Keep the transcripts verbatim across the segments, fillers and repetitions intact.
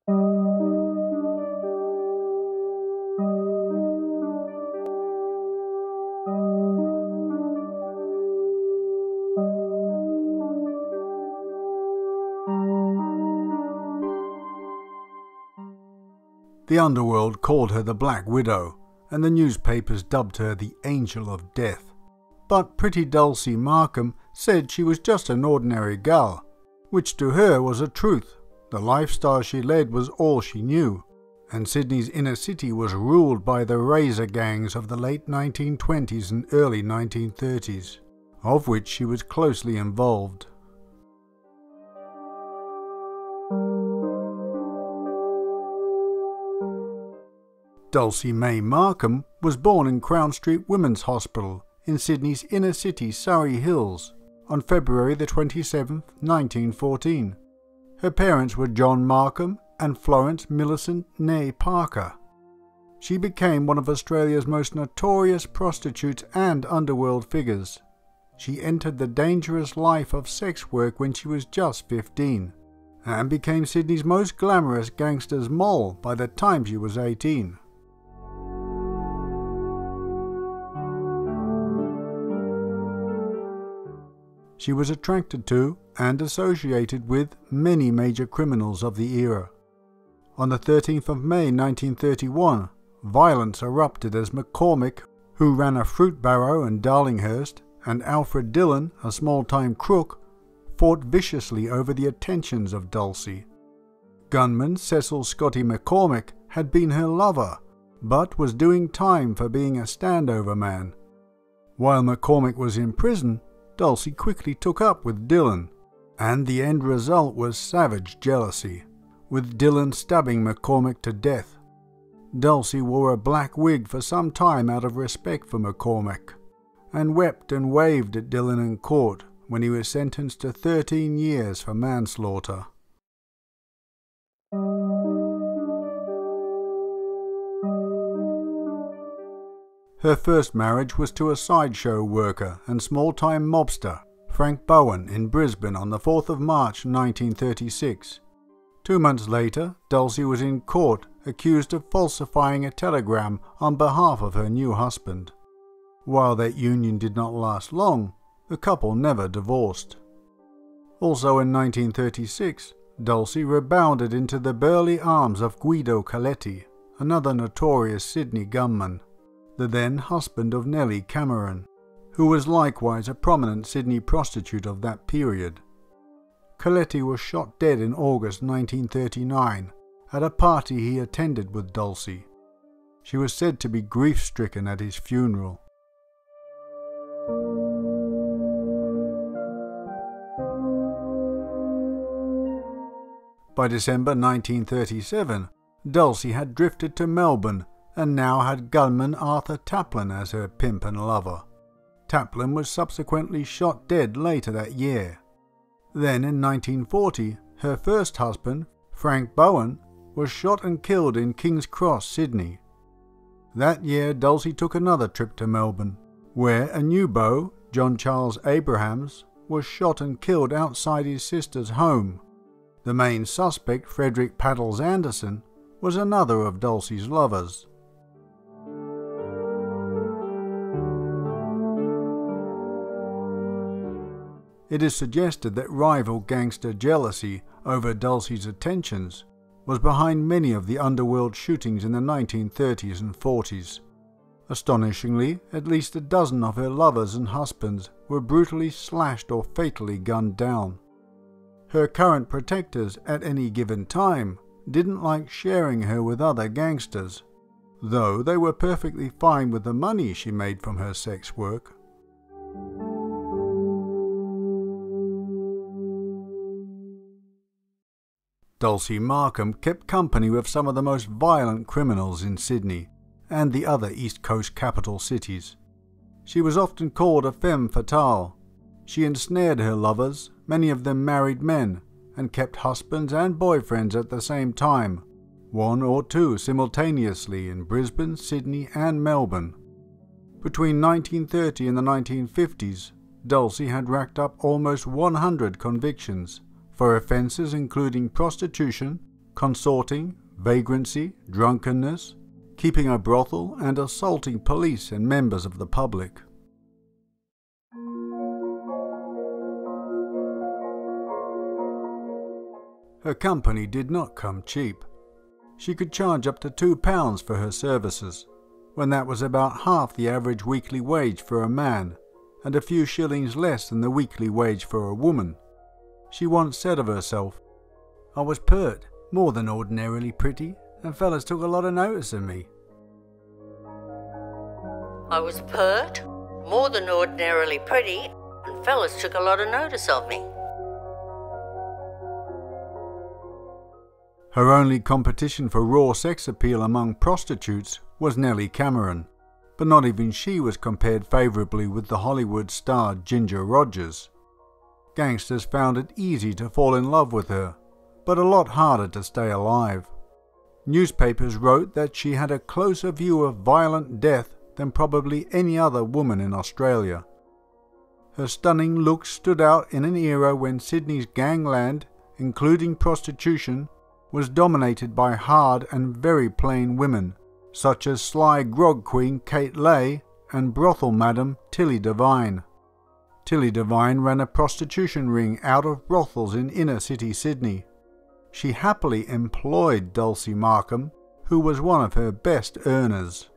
The underworld called her the Black Widow, and the newspapers dubbed her the Angel of Death. But pretty Dulcie Markham said she was just an ordinary gal, which to her was a truth. The lifestyle she led was all she knew, and Sydney's inner city was ruled by the razor gangs of the late nineteen twenties and early nineteen thirties, of which she was closely involved. Dulcie May Markham was born in Crown Street Women's Hospital in Sydney's inner city Surrey Hills on February the twenty-seventh, nineteen fourteen. Her parents were John Markham and Florence Millicent née Parker. She became one of Australia's most notorious prostitutes and underworld figures. She entered the dangerous life of sex work when she was just fifteen, and became Sydney's most glamorous gangster's moll by the time she was eighteen. She was attracted to and associated with many major criminals of the era. On the thirteenth of May nineteen thirty-one, violence erupted as McCormick, who ran a fruit barrow in Darlinghurst, and Alfred Dillon, a small-time crook, fought viciously over the attentions of Dulcie. Gunman Cecil Scotty McCormick had been her lover, but was doing time for being a standover man. While McCormick was in prison, Dulcie quickly took up with Dillon, and the end result was savage jealousy, with Dillon stabbing McCormick to death. Dulcie wore a black wig for some time out of respect for McCormick, and wept and waved at Dillon in court when he was sentenced to thirteen years for manslaughter. Her first marriage was to a sideshow worker and small-time mobster, Frank Bowen, in Brisbane on the fourth of March nineteen thirty-six. Two months later, Dulcie was in court accused of falsifying a telegram on behalf of her new husband. While that union did not last long, the couple never divorced. Also in nineteen thirty-six, Dulcie rebounded into the burly arms of Guido Coletti, another notorious Sydney gunman, the then husband of Nellie Cameron, who was likewise a prominent Sydney prostitute of that period. Coletti was shot dead in August nineteen thirty-nine at a party he attended with Dulcie. She was said to be grief-stricken at his funeral. By December nineteen thirty-seven, Dulcie had drifted to Melbourne and now had gunman Arthur Taplin as her pimp and lover. Taplin was subsequently shot dead later that year. Then in nineteen forty, her first husband, Frank Bowen, was shot and killed in King's Cross, Sydney. That year Dulcie took another trip to Melbourne, where a new beau, John Charles Abrahams, was shot and killed outside his sister's home. The main suspect, Frederick Paddles Anderson, was another of Dulcie's lovers. It is suggested that rival gangster jealousy over Dulcie's attentions was behind many of the underworld shootings in the nineteen thirties and forties. Astonishingly, at least a dozen of her lovers and husbands were brutally slashed or fatally gunned down. Her current protectors at any given time didn't like sharing her with other gangsters, though they were perfectly fine with the money she made from her sex work. Dulcie Markham kept company with some of the most violent criminals in Sydney and the other East Coast capital cities. She was often called a femme fatale. She ensnared her lovers, many of them married men, and kept husbands and boyfriends at the same time, one or two simultaneously in Brisbane, Sydney and Melbourne. Between nineteen thirty and the nineteen fifties, Dulcie had racked up almost one hundred convictions for offences including prostitution, consorting, vagrancy, drunkenness, keeping a brothel, and assaulting police and members of the public. Her company did not come cheap. She could charge up to two pounds for her services, when that was about half the average weekly wage for a man, and a few shillings less than the weekly wage for a woman. She once said of herself, "I was pert, more than ordinarily pretty, and fellas took a lot of notice of me." I was pert, more than ordinarily pretty, and fellas took a lot of notice of me. Her only competition for raw sex appeal among prostitutes was Nellie Cameron, but not even she was compared favourably with the Hollywood star Ginger Rogers. Gangsters found it easy to fall in love with her, but a lot harder to stay alive. Newspapers wrote that she had a closer view of violent death than probably any other woman in Australia. Her stunning looks stood out in an era when Sydney's gangland, including prostitution, was dominated by hard and very plain women, such as sly grog queen Kate Leigh and brothel madam Tilly Devine. Tilly Devine ran a prostitution ring out of brothels in inner city Sydney. She happily employed Dulcie Markham, who was one of her best earners.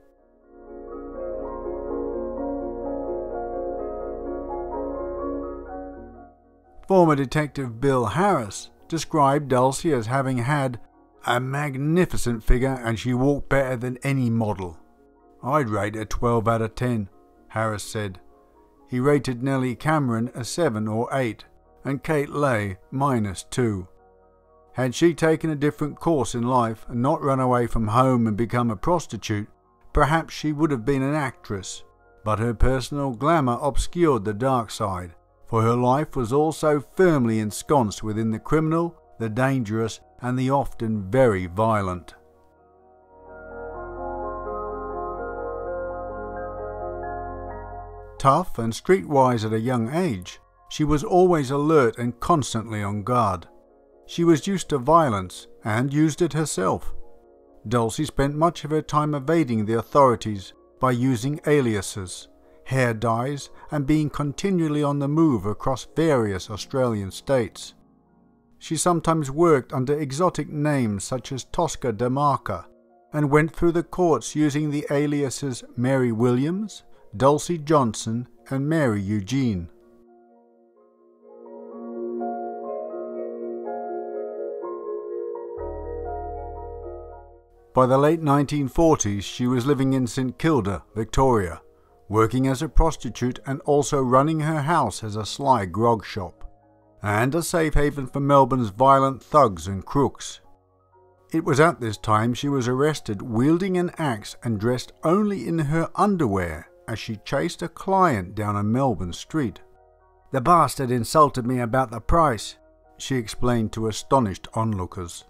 Former Detective Bill Harris described Dulcie as having had a magnificent figure, and she walked better than any model. "I'd rate her twelve out of ten, Harris said. He rated Nellie Cameron a seven or eight, and Kate Leigh minus two. Had she taken a different course in life and not run away from home and become a prostitute, perhaps she would have been an actress, but her personal glamour obscured the dark side, for her life was also firmly ensconced within the criminal, the dangerous, and the often very violent. Tough and streetwise at a young age, she was always alert and constantly on guard. She was used to violence and used it herself. Dulcie spent much of her time evading the authorities by using aliases, hair dyes, and being continually on the move across various Australian states. She sometimes worked under exotic names such as Tosca de Marca, and went through the courts using the aliases Mary Williams, Dulcie Johnson, and Mary Eugene. By the late nineteen forties, she was living in St Kilda, Victoria, working as a prostitute and also running her house as a sly grog shop, and a safe haven for Melbourne's violent thugs and crooks. It was at this time she was arrested wielding an axe and dressed only in her underwear as she chased a client down a Melbourne street. "The bastard insulted me about the price," she explained to astonished onlookers.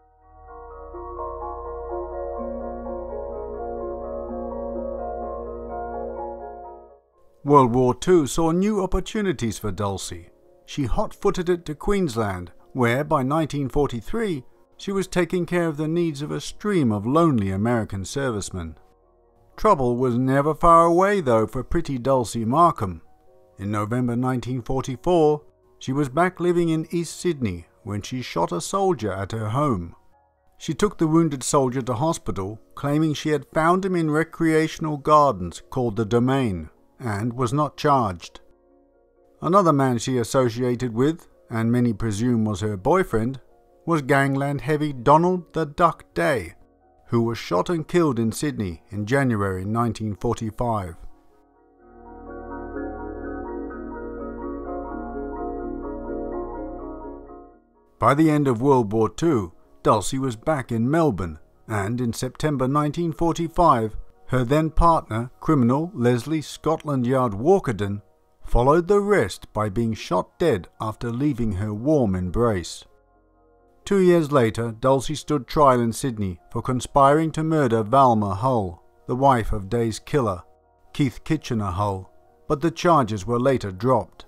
World War Two saw new opportunities for Dulcie. She hot-footed it to Queensland, where by nineteen forty-three she was taking care of the needs of a stream of lonely American servicemen. Trouble was never far away though for pretty Dulcie Markham. In November nineteen forty-four, she was back living in East Sydney when she shot a soldier at her home. She took the wounded soldier to hospital, claiming she had found him in recreational gardens called the Domain, and was not charged. Another man she associated with, and many presume was her boyfriend, was gangland heavy Donald the Duck Day, who was shot and killed in Sydney in January nineteen forty-five. By the end of World War Two, Dulcie was back in Melbourne, and in September nineteen forty-five, her then partner, criminal Leslie Scotland Yard Walkerden, followed the rest by being shot dead after leaving her warm embrace. Two years later, Dulcie stood trial in Sydney for conspiring to murder Valma Hull, the wife of Day's killer, Keith Kitchener Hull, but the charges were later dropped.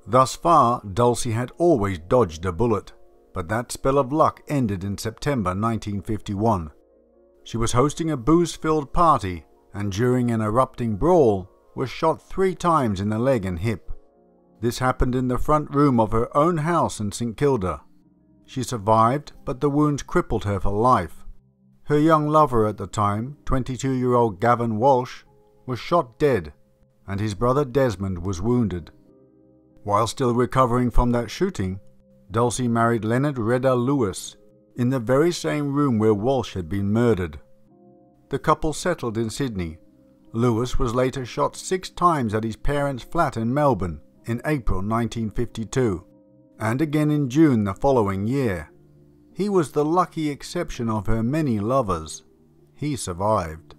Thus far, Dulcie had always dodged a bullet, but that spell of luck ended in September nineteen fifty-one. She was hosting a booze-filled party and during an erupting brawl was shot three times in the leg and hip. This happened in the front room of her own house in St Kilda. She survived, but the wounds crippled her for life. Her young lover at the time, twenty-two-year-old Gavin Walsh, was shot dead, and his brother Desmond was wounded. While still recovering from that shooting, Dulcie married Leonard Redder Lewis in the very same room where Walsh had been murdered. The couple settled in Sydney. Lewis was later shot six times at his parents' flat in Melbourne in April nineteen fifty-two, and again in June the following year. He was the lucky exception of her many lovers. He survived.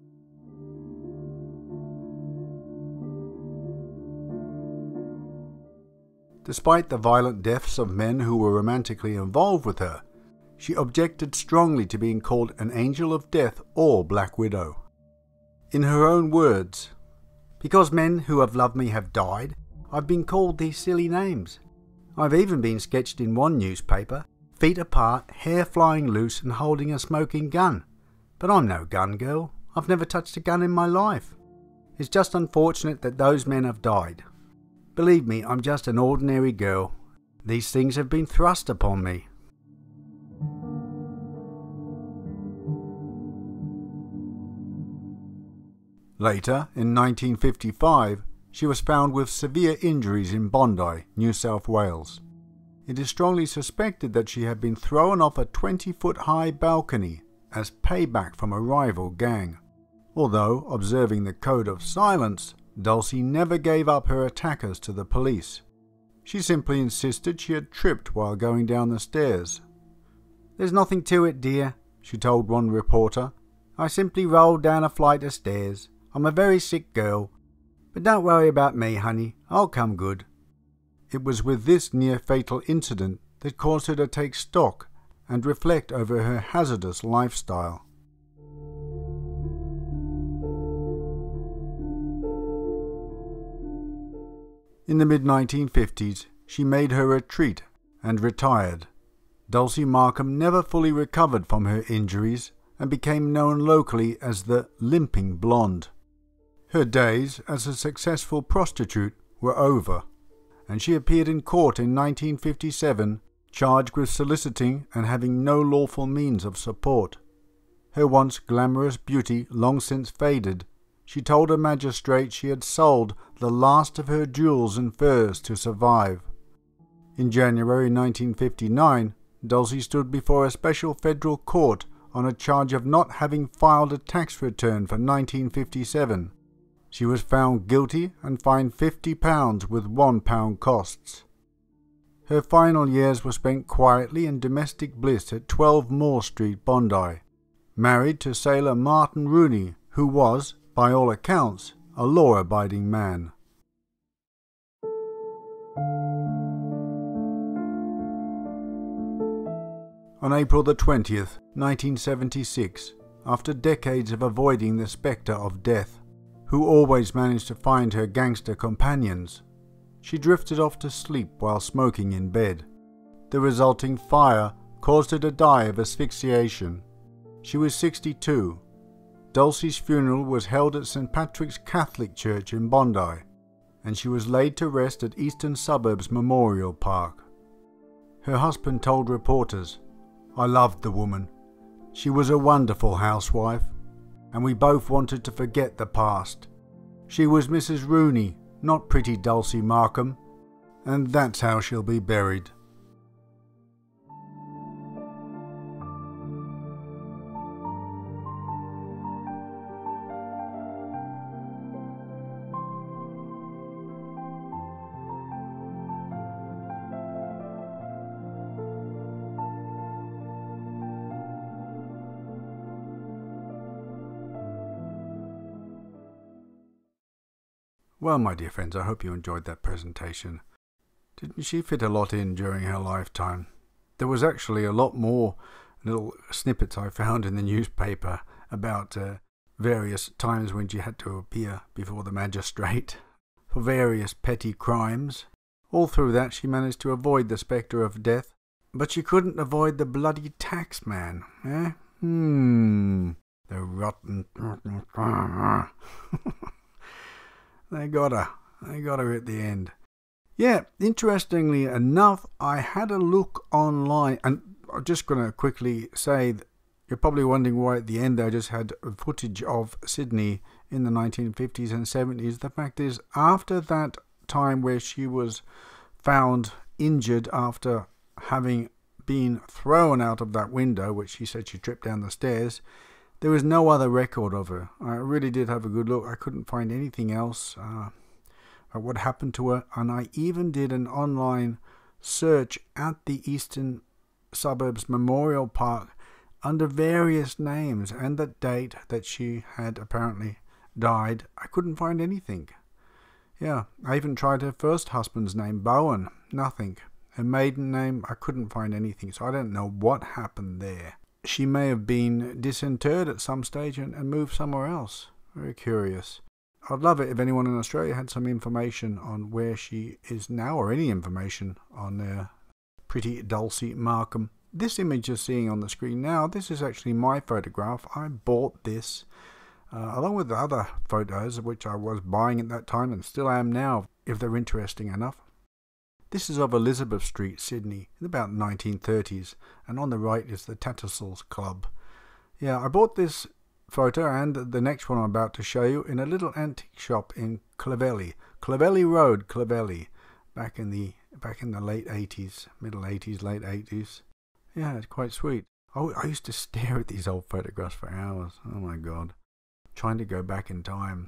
Despite the violent deaths of men who were romantically involved with her, she objected strongly to being called an angel of death or Black Widow. In her own words, "Because men who have loved me have died, I've been called these silly names. I've even been sketched in one newspaper, feet apart, hair flying loose and holding a smoking gun. But I'm no gun girl. I've never touched a gun in my life. It's just unfortunate that those men have died. Believe me, I'm just an ordinary girl. These things have been thrust upon me." Later, in nineteen fifty-five, she was found with severe injuries in Bondi, New South Wales. It is strongly suspected that she had been thrown off a twenty-foot-high balcony as payback from a rival gang. Although, observing the code of silence, Dulcie never gave up her attackers to the police. She simply insisted she had tripped while going down the stairs. "There's nothing to it, dear," she told one reporter. "I simply rolled down a flight of stairs. I'm a very sick girl. But don't worry about me, honey. I'll come good." It was with this near-fatal incident that caused her to take stock and reflect over her hazardous lifestyle. In the mid nineteen fifties, she made her retreat and retired. Dulcie Markham never fully recovered from her injuries and became known locally as the Limping Blonde. Her days as a successful prostitute were over, and she appeared in court in nineteen fifty-seven, charged with soliciting and having no lawful means of support. Her once glamorous beauty long since faded, she told a magistrate she had sold the last of her jewels and furs to survive. In January nineteen fifty-nine, Dulcie stood before a special federal court on a charge of not having filed a tax return for nineteen fifty-seven. She was found guilty and fined fifty pounds with one pound costs. Her final years were spent quietly in domestic bliss at twelve Moore Street, Bondi, married to sailor Martin Rooney, who was, by all accounts, a law-abiding man. On April the twentieth, nineteen seventy-six, after decades of avoiding the spectre of death, who always managed to find her gangster companions, she drifted off to sleep while smoking in bed. The resulting fire caused her to die of asphyxiation. She was sixty-two. Dulcie's funeral was held at Saint Patrick's Catholic Church in Bondi, and she was laid to rest at Eastern Suburbs Memorial Park. Her husband told reporters, "I loved the woman. She was a wonderful housewife, and we both wanted to forget the past. She was Missus Rooney, not pretty Dulcie Markham, and that's how she'll be buried." Well, my dear friends, I hope you enjoyed that presentation. Didn't she fit a lot in during her lifetime? There was actually a lot more little snippets I found in the newspaper about uh, various times when she had to appear before the magistrate for various petty crimes, All through that she managed to avoid the spectre of death, but she couldn't avoid the bloody tax man, eh? Hmm, the rotten... They got her. They got her at the end. Yeah, interestingly enough, I had a look online, and I'm just going to quickly say that you're probably wondering why at the end I just had footage of Sydney in the nineteen fifties and seventies. The fact is, after that time where she was found injured after having been thrown out of that window, which she said she tripped down the stairs, there was no other record of her. I really did have a good look. I couldn't find anything else uh, about what happened to her, and I even did an online search at the Eastern Suburbs Memorial Park under various names and the date that she had apparently died. I couldn't find anything. Yeah, I even tried her first husband's name, Beau, nothing. Her maiden name, I couldn't find anything, so I don't know what happened there. She may have been disinterred at some stage and, and moved somewhere else. Very curious. I'd love it if anyone in Australia had some information on where she is now, or any information on uh, pretty Dulcie Markham. This image you're seeing on the screen now, this is actually my photograph. I bought this uh, along with the other photos which I was buying at that time and still am now, if they're interesting enough. This is of Elizabeth Street, Sydney, in about nineteen thirties, and on the right is the Tattersalls Club. Yeah, I bought this photo and the next one I'm about to show you in a little antique shop in Clovelly, Clovelly Road, Clovelly, back in the back in the late eighties, middle eighties, late eighties. Yeah, it's quite sweet. Oh, I used to stare at these old photographs for hours. Oh my God, trying to go back in time.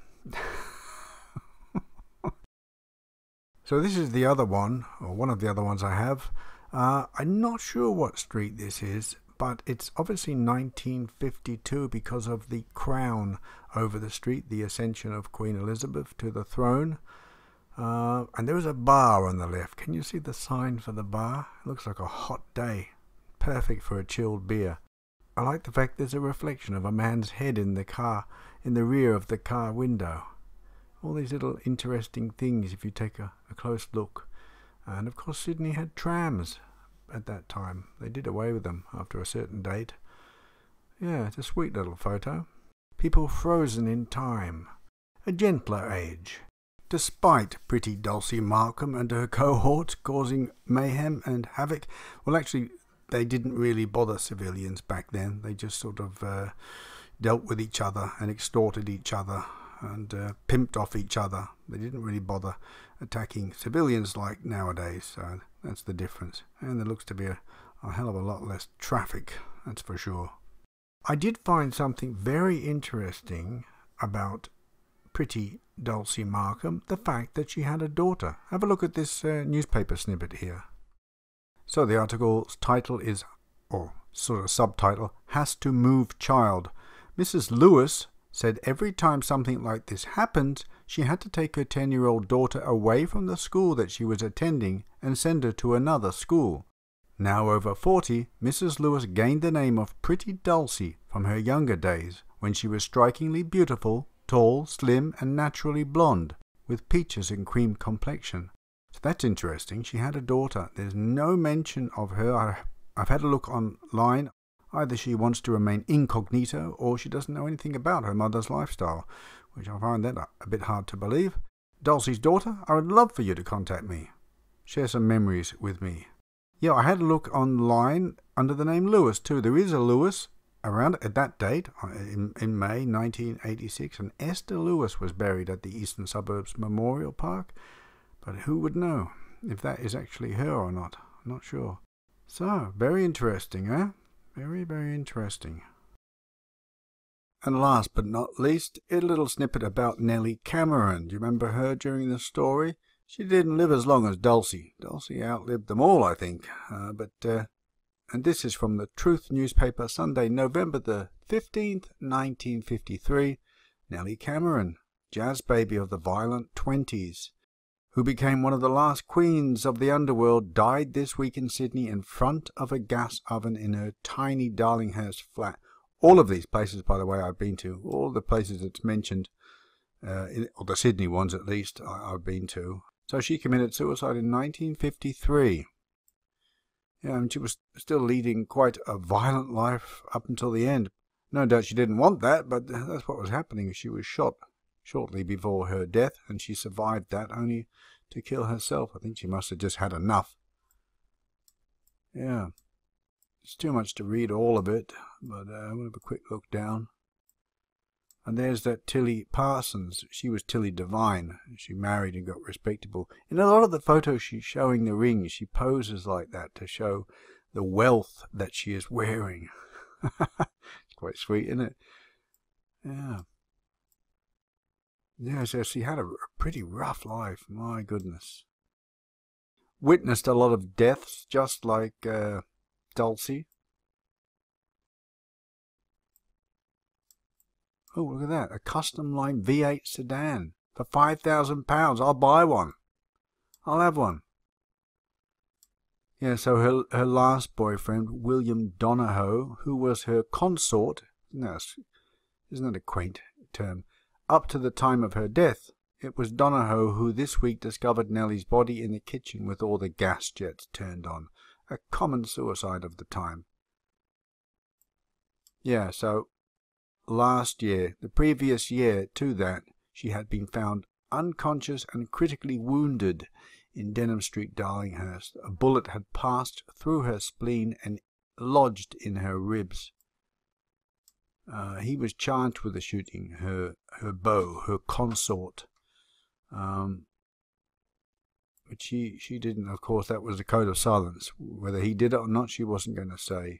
So this is the other one, or one of the other ones I have. Uh, I'm not sure what street this is, but it's obviously nineteen fifty-two because of the crown over the street, the ascension of Queen Elizabeth to the throne. Uh, and there is a bar on the left. Can you see the sign for the bar? It looks like a hot day. Perfect for a chilled beer. I like the fact there's a reflection of a man's head in the car, in the rear of the car window. All these little interesting things if you take a, a close look. And of course Sydney had trams at that time. They did away with them after a certain date. Yeah, it's a sweet little photo. People frozen in time. A gentler age. Despite pretty Dulcie Markham and her cohorts causing mayhem and havoc. Well, actually, they didn't really bother civilians back then. They just sort of uh, dealt with each other and extorted each other and uh, pimped off each other. They didn't really bother attacking civilians like nowadays, so that's the difference. And there looks to be a, a hell of a lot less traffic, that's for sure. I did find something very interesting about pretty Dulcie Markham, the fact that she had a daughter. Have a look at this uh, newspaper snippet here. So the article's title is, or sort of subtitle, Has to Move Child. Missus Lewis said every time something like this happened, she had to take her ten-year-old daughter away from the school that she was attending and send her to another school. Now over forty, Missus Lewis gained the name of Pretty Dulcie from her younger days, when she was strikingly beautiful, tall, slim, and naturally blonde, with peaches and cream complexion. So that's interesting. She had a daughter. There's no mention of her. I, I've had a look online. Either she wants to remain incognito, or she doesn't know anything about her mother's lifestyle, which I find that a bit hard to believe. Dulcie's daughter, I would love for you to contact me. Share some memories with me. Yeah, I had a look online under the name Lewis too. There is a Lewis around at that date, in, in May nineteen eighty-six, and Esther Lewis was buried at the Eastern Suburbs Memorial Park. But who would know if that is actually her or not? I'm not sure. So, very interesting, eh? Very, very interesting. And last but not least, a little snippet about Nellie Cameron. Do you remember her during the story? She didn't live as long as Dulcie. Dulcie outlived them all, I think. Uh, but, uh, and this is from the Truth newspaper, Sunday, November the fifteenth, nineteen fifty-three. Nellie Cameron, jazz baby of the violent twenties, who became one of the last queens of the underworld, died this week in Sydney in front of a gas oven in her tiny Darlinghurst flat. All of these places, by the way, I've been to, all the places it's mentioned, uh, in, or the Sydney ones at least, I, I've been to. So she committed suicide in nineteen fifty-three. Yeah, and she was still leading quite a violent life up until the end. No doubt she didn't want that, but that's what was happening. She was shot shortly before her death, and she survived that only to kill herself. I think she must have just had enough. Yeah, it's too much to read all of it, but uh, we'll have a quick look down. And there's that Tilly Parsons. She was Tilly Devine. She married and got respectable. In a lot of the photos she's showing the ring, she poses like that to show the wealth that she is wearing. It's quite sweet, isn't it? Yeah. Yeah, so she had a pretty rough life. My goodness. Witnessed a lot of deaths, just like uh, Dulcie. Oh, look at that. A custom line V eight sedan for five thousand pounds. I'll buy one. I'll have one. Yeah, so her, her last boyfriend, William Donahoe, who was her consort, no, isn't that a quaint term, up to the time of her death, it was Donahoe who this week discovered Nellie's body in the kitchen with all the gas jets turned on. A common suicide of the time. Yeah, so last year, the previous year to that, she had been found unconscious and critically wounded in Denham Street, Darlinghurst. A bullet had passed through her spleen and lodged in her ribs. Uh, he was charged with the shooting, her, her beau, her consort. Um, but she, she didn't, of course, that was a code of silence. Whether he did it or not, she wasn't going to say.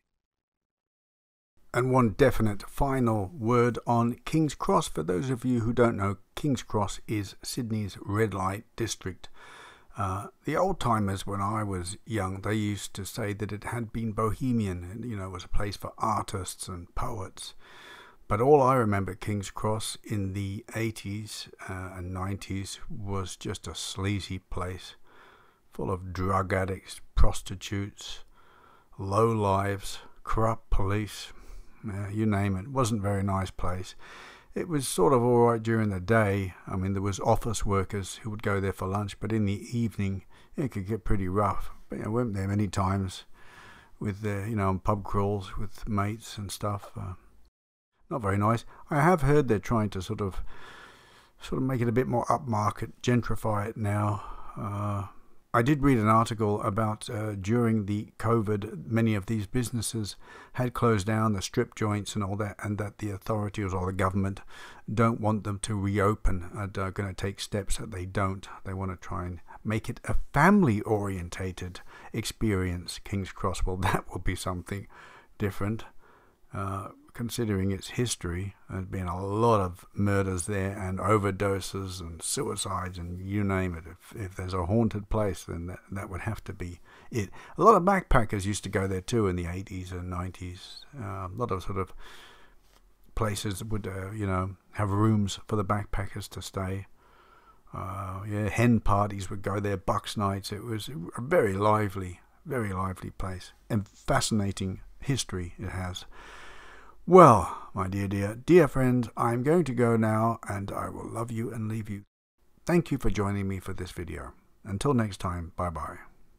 And one definite final word on King's Cross. For those of you who don't know, King's Cross is Sydney's red light district. Uh, the old-timers, when I was young, they used to say that it had been bohemian, and, you know, it was a place for artists and poets. But all I remember King's Cross in the eighties uh, and nineties was just a sleazy place, full of drug addicts, prostitutes, low-lives, corrupt police. Yeah, you name it. It wasn't a very nice place. It was sort of all right during the day. I mean, there was office workers who would go there for lunch, but in the evening it could get pretty rough. But you know, I went there many times with, uh, you know, on pub crawls with mates and stuff. Uh, not very nice. I have heard they're trying to sort of, sort of make it a bit more upmarket, gentrify it now. Uh, I did read an article about uh, during the COVID, many of these businesses had closed down, the strip joints and all that, and that the authorities or the government don't want them to reopen and are going to take steps that they don't. They want to try and make it a family-orientated experience, King's Cross. Well, that would be something different. Uh, considering its history, there's been a lot of murders there and overdoses and suicides and you name it. If, if there's a haunted place, then that, that would have to be it. A lot of backpackers used to go there too in the eighties and nineties. Uh, a lot of sort of places that would, uh, you know, have rooms for the backpackers to stay. Uh, yeah, hen parties would go there, Bucks nights. It was a very lively, very lively place, and fascinating history it has. Well, my dear, dear, dear friends, I'm going to go now, and I will love you and leave you. Thank you for joining me for this video. Until next time, bye-bye.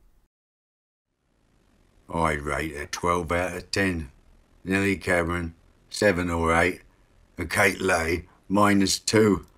I rate a twelve out of ten. Nellie Cameron, seven or eight. And Kate Leigh, minus two.